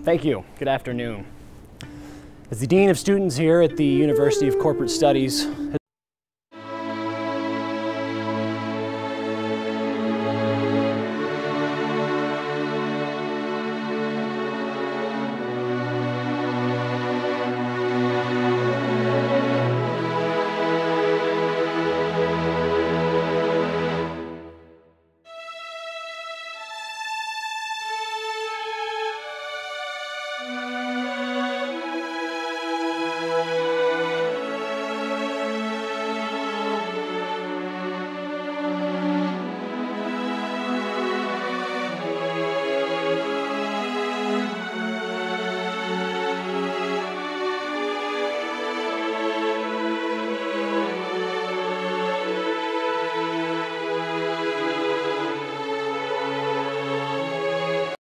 Thank you. Good afternoon. As the Dean of Students here at the University of Corporate Studies,